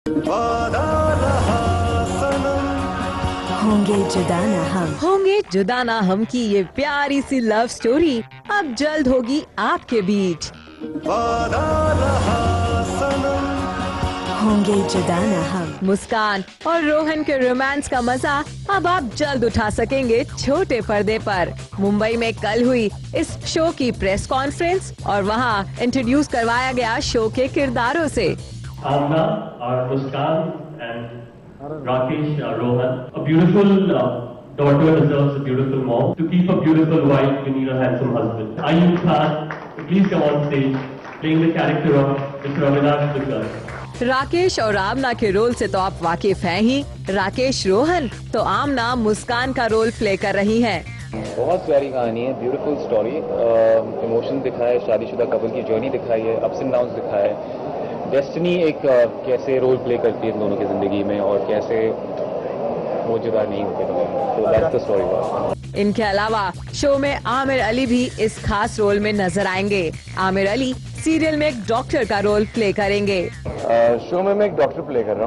वादा रहा सनम, होंगे जुदा ना हम की ये प्यारी सी लव स्टोरी अब जल्द होगी आपके बीच। वादा रहा सनम, होंगे जुदा ना हम। मुस्कान और रोहन के रोमांस का मजा अब आप जल्द उठा सकेंगे छोटे पर्दे पर। मुंबई में कल हुई इस शो की प्रेस कॉन्फ्रेंस और वहां इंट्रोड्यूस करवाया गया शो के किरदारों से। Amna, our Muskan, and Rakesh, Rohan. A beautiful daughter deserves a beautiful mom. To keep a beautiful wife, you need a handsome husband. Ayub Khan, please come on stage, playing the character of Mr. Avinash Dukar. Rakesh और आमना के role से तो आप वाकिफ हैं ही। राकेश रोहन तो आमना मुस्कान का role play कर रही हैं। बहुत प्यारी कहानी है, ब्यूटीफुल स्टोरी, इमोशन दिखाए, शादीशुदा कपल की जर्नी दिखाई है, अप्स एंड डाउन्स दिखाए, डेस्टिनी एक कैसे रोल प्ले करती है इन दोनों की जिंदगी में और कैसे वो जुदा नहीं होते। तो दैट्स द स्टोरी। इनके अलावा शो में आमिर अली भी इस खास रोल में नजर आएंगे। आमिर अली सीरियल में एक डॉक्टर का रोल प्ले करेंगे। शो में मैं एक डॉक्टर प्ले कर रहा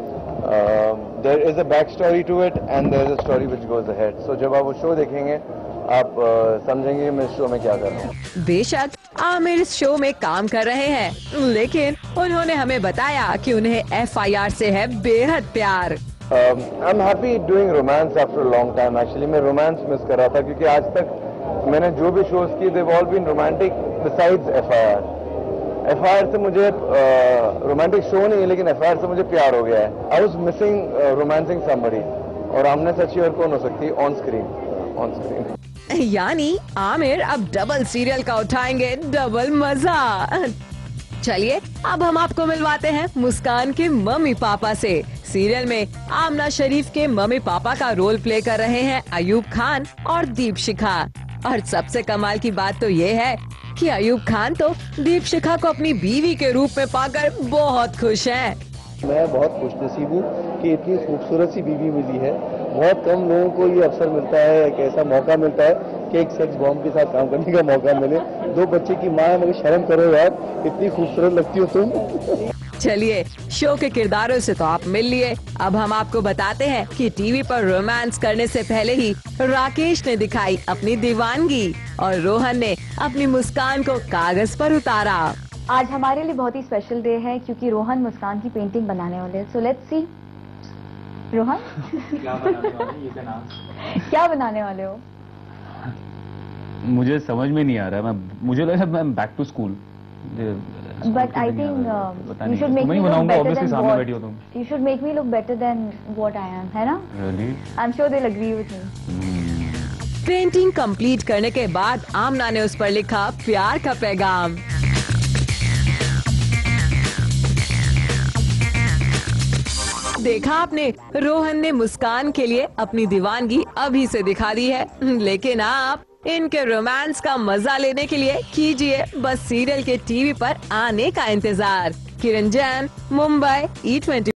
हूँ। There is a back story to it and there is a story which goes ahead. So जब आप वो शो देखेंगे आप समझेंगे मैं इस शो में क्या कर रहा हूँ। बेशक आमिर इस शो में काम कर रहे हैं, लेकिन उन्होंने हमें बताया कि उन्हें FIR से है बेहद प्यार। I am happy doing romance after a long time. Actually मैं रोमांस मिस कर रहा था क्योंकि आज तक मैंने जो भी शोज किए they all been romantic besides FIR। FIR से मुझे रोमांटिक शो नहीं है लेकिन FIR से मुझे प्यार हो गया है। I was missing romancing somebody और आमने से अच्छी और कौन हो सकती है ऑन स्क्रीन। यानी आमिर अब डबल सीरियल का उठाएंगे डबल मजा। चलिए अब हम आपको मिलवाते हैं मुस्कान के मम्मी पापा से। सीरियल में आमना शरीफ के मम्मी पापा का रोल प्ले कर रहे हैं अयूब खान और दीपशिखा। और सबसे कमाल की बात तो ये है कि अयूब खान तो दीपशिखा को अपनी बीवी के रूप में पाकर बहुत खुश हैं। मैं बहुत खुशनसीब हूँ कि इतनी खूबसूरत सी बीवी मिली है। बहुत कम लोगों को ये अवसर मिलता है, एक ऐसा मौका मिलता है कि एक सेक्स बॉम्ब के साथ काम करने का मौका मिले। 2 बच्चे की माँ है, मगर शर्म करो यार, इतनी खूबसूरत लगती हो तुम। चलिए शो के किरदारों से तो आप मिल लिए, अब हम आपको बताते हैं कि टीवी पर रोमांस करने से पहले ही राकेश ने दिखाई अपनी दीवानगी और रोहन ने अपनी मुस्कान को कागज पर उतारा। आज हमारे लिए बहुत ही स्पेशल डे है क्योंकि रोहन मुस्कान की पेंटिंग बनाने वाले हैं। So let's see. रोहन क्या बनाने वाले हो? मुझे समझ में नहीं आ रहा है। मुझे लगा मैं back to school. But I think you should make me look better than what I am, है ना? Really? I am sure they will agree with me. Painting complete करने के बाद आमना ने उस पर लिखा प्यार का पैगाम। देखा आपने, रोहन ने मुस्कान के लिए अपनी दीवानगी अभी से दिखा दी है, लेकिन आप इनके रोमांस का मजा लेने के लिए कीजिए बस सीरियल के टीवी पर आने का इंतजार। किरण जैन, मुंबई, E20।